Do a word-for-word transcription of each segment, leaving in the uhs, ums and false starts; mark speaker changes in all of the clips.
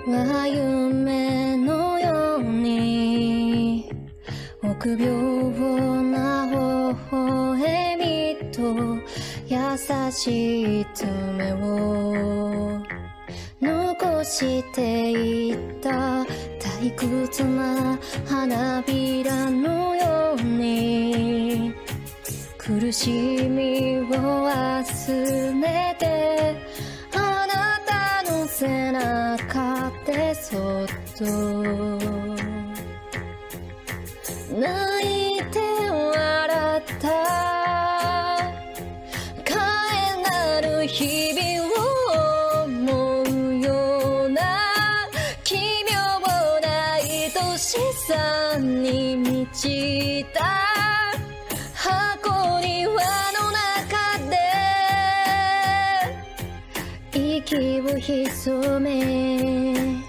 Speaker 1: は夢のように臆病な微笑みと優しい爪を残していった退屈な花びらのように苦しみを忘れてあなたの背中でそっと泣いて笑った帰らぬ日々を思うような奇妙な愛しさに満ちた箱庭の中で息を潜め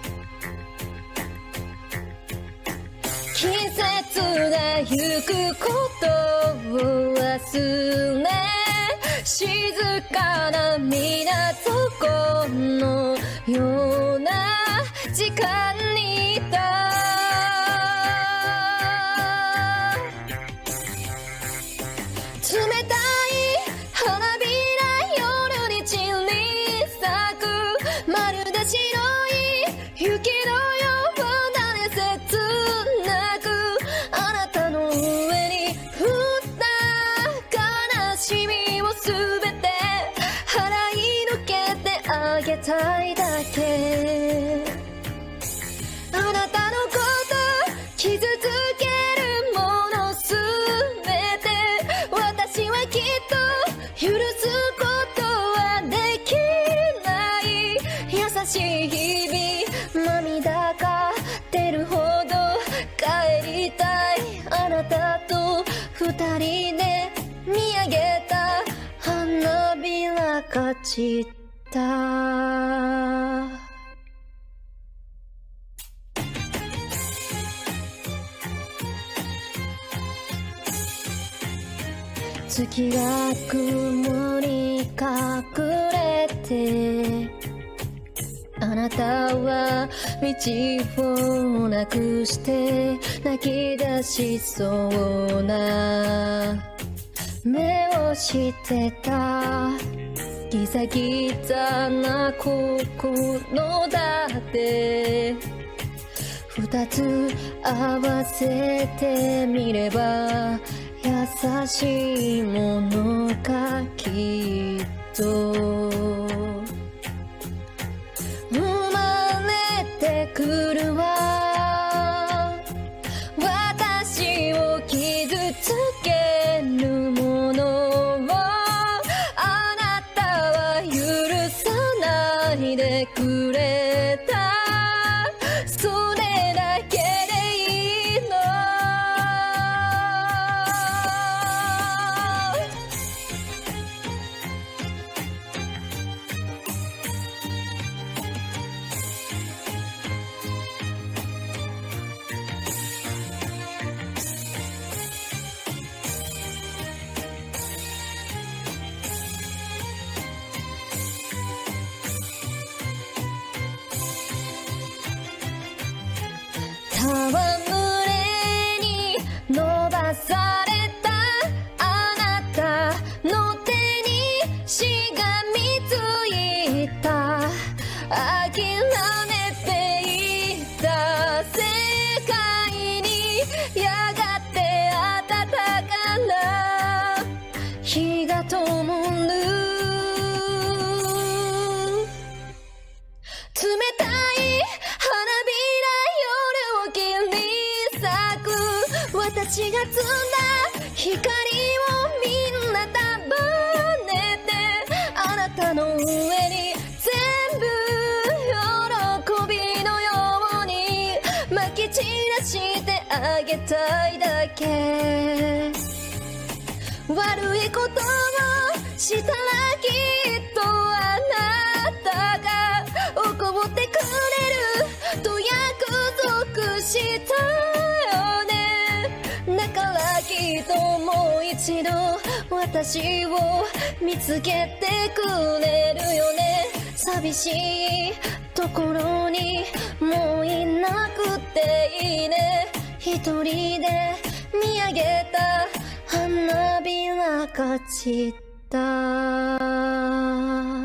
Speaker 1: 季節がゆくことを忘れ静かな港のような時間にいた冷たい花びら夜に散り咲くまるで白い雪のようなね切なくあなたの上に降った悲しみをすべて払いのけてあげたいだけあなたのこと傷つけるものすべて私はきっと許すことはできない優しい日々涙が出るほど帰りたいあなたと二人で見上げた花びらが散った月が雲に隠れてあなたは道をなくして泣き出しそうな目をしてたギザギザな心だって二つ合わせてみれば優しいものがきっと生まれてくるわ私を傷つけるものをあなたは許さないでくれたそれだけでいいの戯れに伸ばされたあなたの手にしがみついた諦めていた世界にやがて暖かな日が灯る冷たい私が積んだ光をみんな束ねてあなたの上に全部喜びのようにまき散らしてあげたいだけ悪いことをしたらきっとあなたが怒ってくれると約束したよねだからきっともう一度私を見つけてくれるよね寂しいところにもういなくていいね。一人で見上げた花びらが散った。